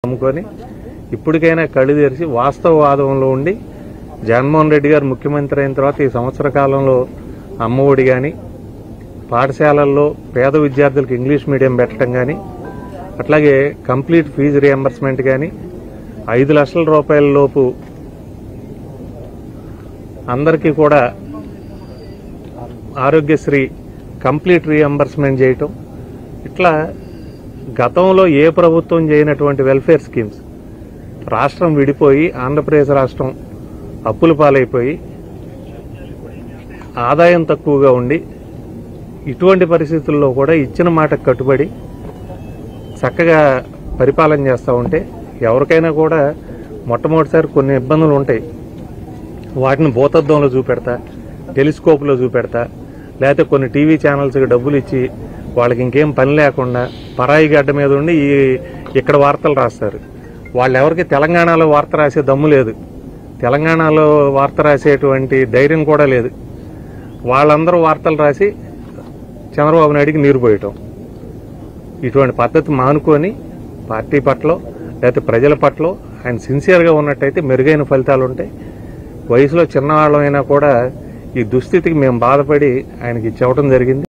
నమ్ముకొని ఇప్పటికైనా కళ్ళు తెరిచి వాస్తవవాదంలో ఉండి జగన్మోహన్ రెడ్డి గారు ముఖ్యమంత్రి అయిన తర్వాత ఈ సంవత్సర కాలంలో అమ్మఒడి కానీ పాఠశాలల్లో పేద విద్యార్థులకు ఇంగ్లీష్ మీడియం పెట్టడం కానీ అట్లాగే కంప్లీట్ ఫీజు రియంబర్స్మెంట్ కానీ 5 లక్షల రూపాయల లోపు అందరికీ కూడా ఆరోగ్యశ్రీ కంప్లీట్ రియంబర్స్మెంట్ చేయటం ఇట్లా గతంలో ఏ ప్రభుత్వం చేయనటువంటి వెల్ఫేర్ స్కీమ్స్ రాష్ట్రం విడిపోయి ఆంధ్రప్రదేశ్ రాష్ట్రం అప్పుల పాలైపోయి ఆదాయం తక్కువగా ఉండి ఇటువంటి పరిస్థితుల్లో కూడా ఇచ్చిన మాటకు కట్టుబడి చక్కగా పరిపాలన చేస్తూ ఉంటే ఎవరికైనా కూడా మొట్టమొదటిసారి కొన్ని ఇబ్బందులు ఉంటాయి. వాటిని భూతద్దంలో చూపెడతా, టెలిస్కోప్లో చూపెడతా, లేకపోతే కొన్ని టీవీ ఛానల్స్కి డబ్బులు ఇచ్చి వాళ్ళకి ఇంకేం పని లేకుండా పరాయి గడ్డ మీద ఉండి ఇక్కడ వార్తలు రాస్తారు. వాళ్ళెవరికి తెలంగాణలో వార్త రాసే దమ్ము లేదు, తెలంగాణలో వార్త రాసేటువంటి ధైర్యం కూడా లేదు. వాళ్ళందరూ వార్తలు రాసి చంద్రబాబు నాయుడికి నీరు పోయటం. ఇటువంటి పద్ధతి మానుకొని పార్టీ పట్ల లేకపోతే ప్రజల పట్ల ఆయన సిన్సియర్గా ఉన్నట్టయితే మెరుగైన ఫలితాలు ఉంటాయి. వయసులో చిన్నవాళ్ళమైనా కూడా ఈ దుస్థితికి మేము బాధపడి ఆయనకి చెప్పడం జరిగింది.